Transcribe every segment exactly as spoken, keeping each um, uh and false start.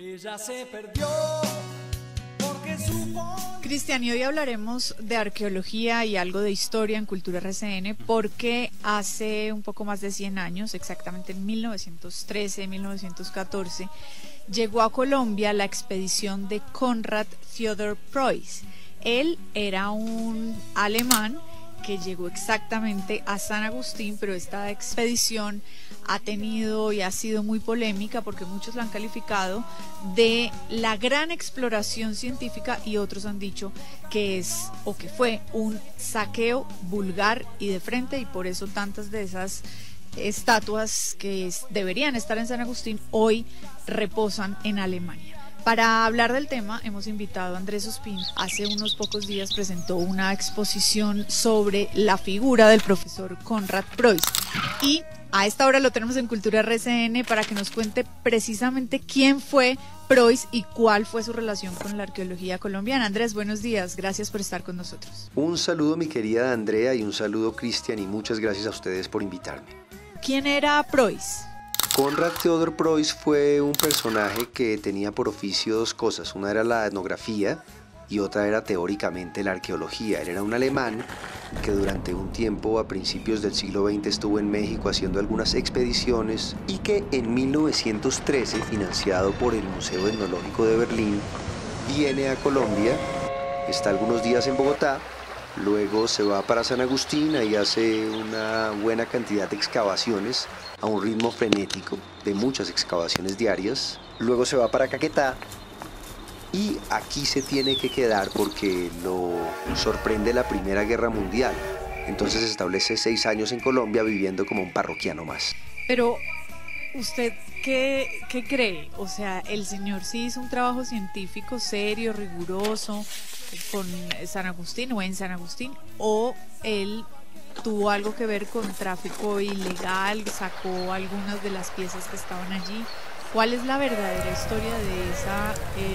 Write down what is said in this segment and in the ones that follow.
Ella se perdió porque supo... Cristian, y hoy hablaremos de arqueología y algo de historia en Cultura R C N, porque hace un poco más de cien años, exactamente en mil novecientos trece, mil novecientos catorce, llegó a Colombia la expedición de Konrad Theodor Preuss. Él era un alemán que llegó exactamente a San Agustín, pero esta expedición ha tenido y ha sido muy polémica porque muchos la han calificado de la gran exploración científica y otros han dicho que es o que fue un saqueo vulgar y de frente, y por eso tantas de esas estatuas que es, deberían estar en San Agustín hoy reposan en Alemania. Para hablar del tema hemos invitado a Andrés Ospín. Hace unos pocos días presentó una exposición sobre la figura del profesor Konrad Preuss y a esta hora lo tenemos en Cultura R C N para que nos cuente precisamente quién fue Preuss y cuál fue su relación con la arqueología colombiana. Andrés, buenos días, gracias por estar con nosotros. Un saludo, mi querida Andrea, y un saludo, Cristian, y muchas gracias a ustedes por invitarme. ¿Quién era Preuss? Konrad Theodor Preuss fue un personaje que tenía por oficio dos cosas. Una era la etnografía y otra era teóricamente la arqueología. Él era un alemán que durante un tiempo a principios del siglo veinte estuvo en México haciendo algunas expediciones y que en mil novecientos trece, financiado por el Museo Etnológico de Berlín, viene a Colombia, está algunos días en Bogotá, luego se va para San Agustín, ahí hace una buena cantidad de excavaciones a un ritmo frenético de muchas excavaciones diarias, luego se va para Caquetá y aquí se tiene que quedar porque lo sorprende la Primera Guerra Mundial. Entonces se establece seis años en Colombia viviendo como un parroquiano más. Pero, ¿usted qué, qué cree? O sea, ¿el señor sí hizo un trabajo científico serio, riguroso con San Agustín o en San Agustín? ¿O él tuvo algo que ver con tráfico ilegal, sacó algunas de las piezas que estaban allí? ¿Cuál es la verdadera historia de esa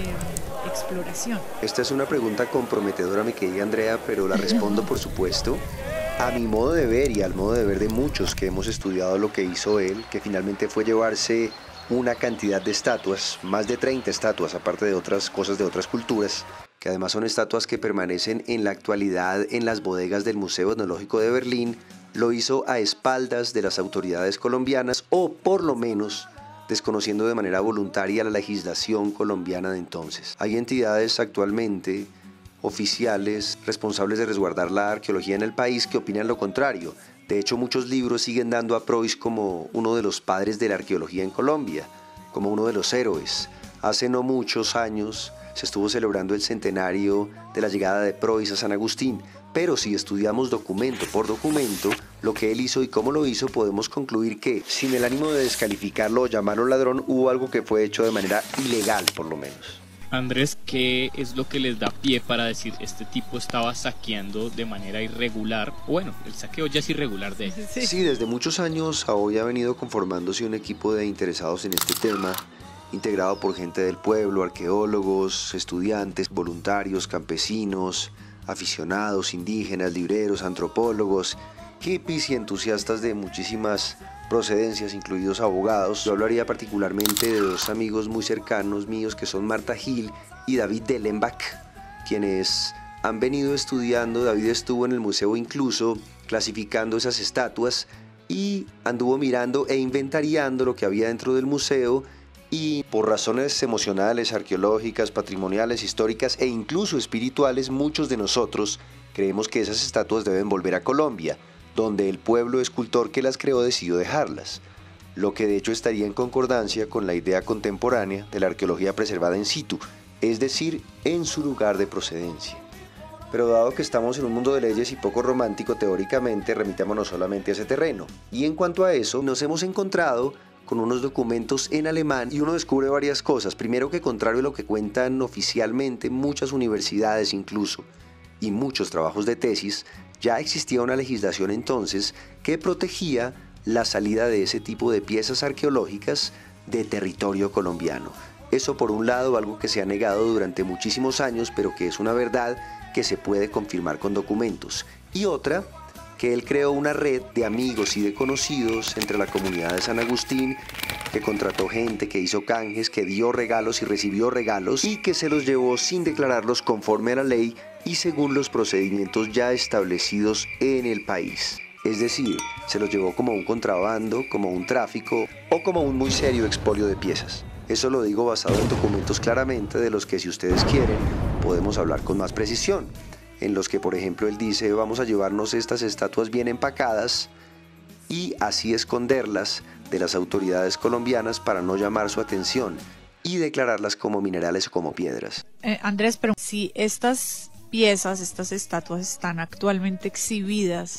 eh, exploración? Esta es una pregunta comprometedora, mi querida Andrea, pero la respondo por supuesto a mi modo de ver y al modo de ver de muchos que hemos estudiado lo que hizo él, que finalmente fue llevarse una cantidad de estatuas, más de treinta estatuas, aparte de otras cosas de otras culturas, que además son estatuas que permanecen en la actualidad en las bodegas del Museo Etnológico de Berlín. Lo hizo a espaldas de las autoridades colombianas, o por lo menos desconociendo de manera voluntaria la legislación colombiana de entonces. Hay entidades actualmente oficiales responsables de resguardar la arqueología en el país que opinan lo contrario. De hecho, muchos libros siguen dando a Preuss como uno de los padres de la arqueología en Colombia, como uno de los héroes. Hace no muchos años se estuvo celebrando el centenario de la llegada de Preuss a San Agustín, pero si estudiamos documento por documento lo que él hizo y cómo lo hizo, podemos concluir que, sin el ánimo de descalificarlo o llamarlo ladrón, hubo algo que fue hecho de manera ilegal, por lo menos. Andrés, ¿qué es lo que les da pie para decir este tipo estaba saqueando de manera irregular? Bueno, el saqueo ya es irregular de él. Sí. sí, desde muchos años a hoy ha venido conformándose un equipo de interesados en este tema, integrado por gente del pueblo, arqueólogos, estudiantes, voluntarios, campesinos, aficionados, indígenas, libreros, antropólogos, hippies y entusiastas de muchísimas procedencias, incluidos abogados. Yo hablaría particularmente de dos amigos muy cercanos míos que son Marta Gil y David Dellenbach, quienes han venido estudiando. David estuvo en el museo incluso clasificando esas estatuas y anduvo mirando e inventariando lo que había dentro del museo, y por razones emocionales, arqueológicas, patrimoniales, históricas e incluso espirituales, muchos de nosotros creemos que esas estatuas deben volver a Colombia, donde el pueblo escultor que las creó decidió dejarlas, lo que de hecho estaría en concordancia con la idea contemporánea de la arqueología preservada in situ, es decir, en su lugar de procedencia. Pero dado que estamos en un mundo de leyes y poco romántico teóricamente, remitámonos solamente a ese terreno. Y en cuanto a eso, nos hemos encontrado con unos documentos en alemán y uno descubre varias cosas. Primero, que contrario a lo que cuentan oficialmente muchas universidades incluso y muchos trabajos de tesis, ya existía una legislación entonces que protegía la salida de ese tipo de piezas arqueológicas de territorio colombiano. Eso por un lado, algo que se ha negado durante muchísimos años, pero que es una verdad que se puede confirmar con documentos. Y otra, que él creó una red de amigos y de conocidos entre la comunidad de San Agustín, que contrató gente, que hizo canjes, que dio regalos y recibió regalos y que se los llevó sin declararlos conforme a la ley y según los procedimientos ya establecidos en el país. Es decir, se los llevó como un contrabando, como un tráfico o como un muy serio expolio de piezas. Eso lo digo basado en documentos claramente de los que, si ustedes quieren, podemos hablar con más precisión. En los que, por ejemplo, él dice: vamos a llevarnos estas estatuas bien empacadas y así esconderlas de las autoridades colombianas para no llamar su atención y declararlas como minerales o como piedras. Eh, Andrés, pero si estas piezas, estas estatuas están actualmente exhibidas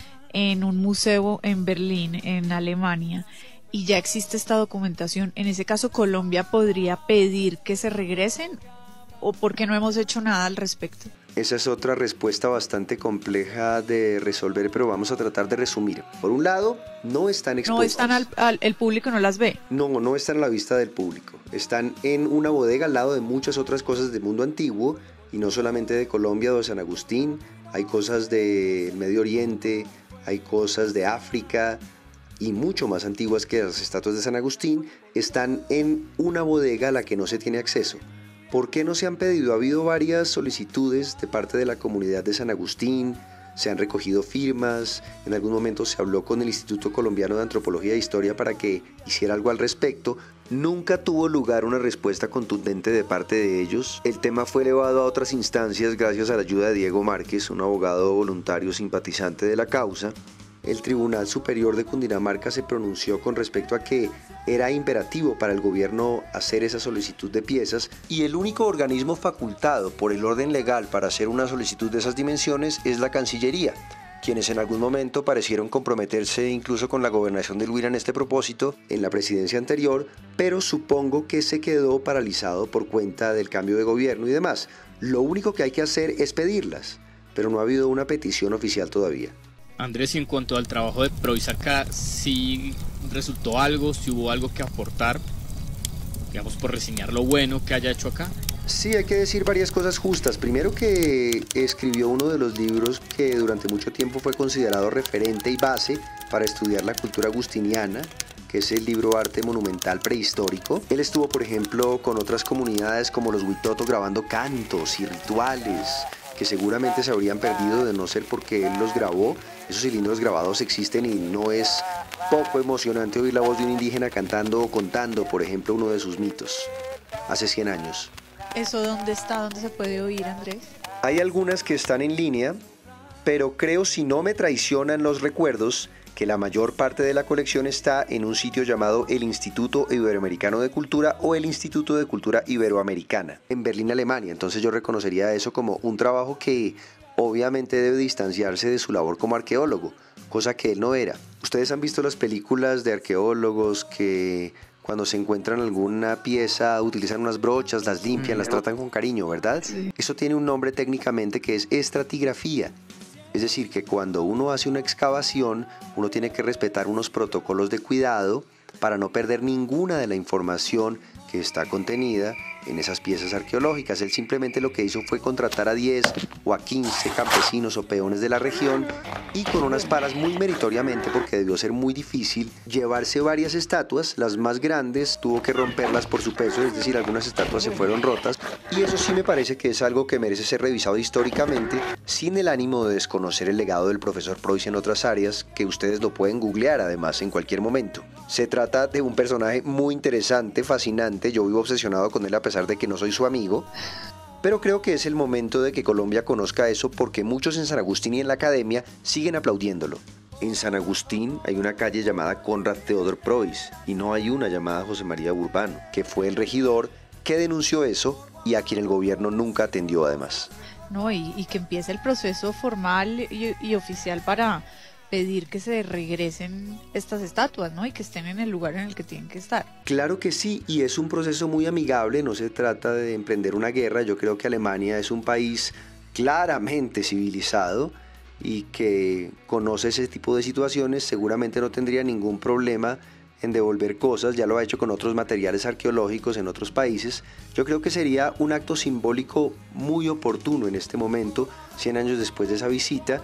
en un museo en Berlín, en Alemania, y ya existe esta documentación, en ese caso Colombia podría pedir que se regresen, ¿o por qué no hemos hecho nada al respecto? Esa es otra respuesta bastante compleja de resolver, pero vamos a tratar de resumir. Por un lado, no están expuestas. No están al, al el público no las ve. No, no están a la vista del público. Están en una bodega al lado de muchas otras cosas del mundo antiguo, y no solamente de Colombia o de San Agustín. Hay cosas del Medio Oriente, hay cosas de África y mucho más antiguas que las estatuas de San Agustín. Están en una bodega a la que no se tiene acceso. ¿Por qué no se han pedido? Ha habido varias solicitudes de parte de la comunidad de San Agustín, se han recogido firmas, en algún momento se habló con el Instituto Colombiano de Antropología e Historia para que hiciera algo al respecto. Nunca tuvo lugar una respuesta contundente de parte de ellos. El tema fue elevado a otras instancias gracias a la ayuda de Diego Márquez, un abogado voluntario simpatizante de la causa. El Tribunal Superior de Cundinamarca se pronunció con respecto a que era imperativo para el gobierno hacer esa solicitud de piezas, y el único organismo facultado por el orden legal para hacer una solicitud de esas dimensiones es la Cancillería, quienes en algún momento parecieron comprometerse incluso con la gobernación del Huila en este propósito en la presidencia anterior, pero supongo que se quedó paralizado por cuenta del cambio de gobierno y demás. Lo único que hay que hacer es pedirlas, pero no ha habido una petición oficial todavía. Andrés, y en cuanto al trabajo de Provisaca, ¿sí resultó algo, si hubo algo que aportar, digamos, por reseñar lo bueno que haya hecho acá? Sí, hay que decir varias cosas justas. Primero, que escribió uno de los libros que durante mucho tiempo fue considerado referente y base para estudiar la cultura agustiniana, que es el libro Arte Monumental Prehistórico. Él estuvo, por ejemplo, con otras comunidades como los Huitotos grabando cantos y rituales que seguramente se habrían perdido de no ser porque él los grabó. Esos cilindros grabados existen y no es poco emocionante oír la voz de un indígena cantando o contando, por ejemplo, uno de sus mitos, hace cien años. ¿Eso dónde está? ¿Dónde se puede oír, Andrés? Hay algunas que están en línea, pero creo, si no me traicionan los recuerdos, que la mayor parte de la colección está en un sitio llamado el Instituto Iberoamericano de Cultura o el Instituto de Cultura Iberoamericana, en Berlín, Alemania. Entonces yo reconocería eso como un trabajo que obviamente debe distanciarse de su labor como arqueólogo, cosa que él no era. Ustedes han visto las películas de arqueólogos que cuando se encuentran alguna pieza utilizan unas brochas, las limpian, las tratan con cariño, ¿verdad? Sí. Eso tiene un nombre técnicamente que es estratigrafía. Es decir, que cuando uno hace una excavación, uno tiene que respetar unos protocolos de cuidado para no perder ninguna de la información que está contenida en esas piezas arqueológicas. Él simplemente lo que hizo fue contratar a diez o a quince campesinos o peones de la región y con unas palas, muy meritoriamente, porque debió ser muy difícil, llevarse varias estatuas. Las más grandes tuvo que romperlas por su peso, es decir, algunas estatuas se fueron rotas, y eso sí me parece que es algo que merece ser revisado históricamente, sin el ánimo de desconocer el legado del profesor Preuss en otras áreas, que ustedes lo pueden googlear además en cualquier momento. Se trata de un personaje muy interesante, fascinante. Yo vivo obsesionado con él a pesar de que no soy su amigo, pero creo que es el momento de que Colombia conozca eso, porque muchos en San Agustín y en la academia siguen aplaudiéndolo. En San Agustín hay una calle llamada Conrad Theodor Preuss y no hay una llamada José María Urbano, que fue el regidor que denunció eso y a quien el gobierno nunca atendió además. No, y, y que empiece el proceso formal y, y oficial para pedir que se regresen estas estatuas, ¿no? Y que estén en el lugar en el que tienen que estar. Claro que sí, y es un proceso muy amigable, no se trata de emprender una guerra. Yo creo que Alemania es un país claramente civilizado y que conoce ese tipo de situaciones, seguramente no tendría ningún problema en devolver cosas, ya lo ha hecho con otros materiales arqueológicos en otros países. Yo creo que sería un acto simbólico muy oportuno en este momento, cien años después de esa visita,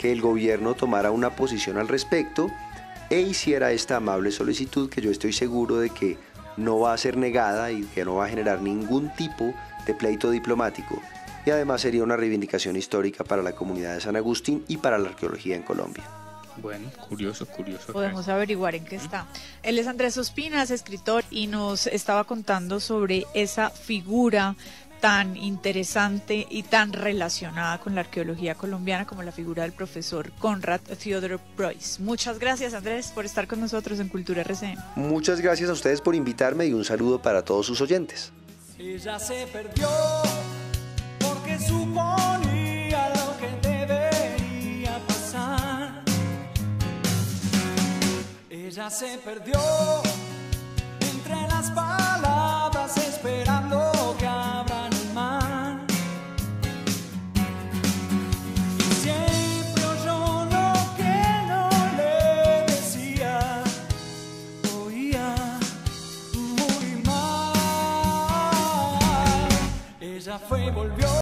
que el gobierno tomara una posición al respecto e hiciera esta amable solicitud que yo estoy seguro de que no va a ser negada y que no va a generar ningún tipo de pleito diplomático. Y además sería una reivindicación histórica para la comunidad de San Agustín y para la arqueología en Colombia. Bueno, curioso, curioso. Podemos averiguar en qué está. Él es Andrés Ospina, es escritor y nos estaba contando sobre esa figura tan interesante y tan relacionada con la arqueología colombiana como la figura del profesor Conrad Theodor Preuss. Muchas gracias, Andrés, por estar con nosotros en Cultura R C N. Muchas gracias a ustedes por invitarme y un saludo para todos sus oyentes. Ella se perdió porque suponía lo que debería pasar. Ella se perdió entre las palabras esperando que abran el mar. Y siempre oyó lo que no le decía, oía muy mal. Ella fue y volvió.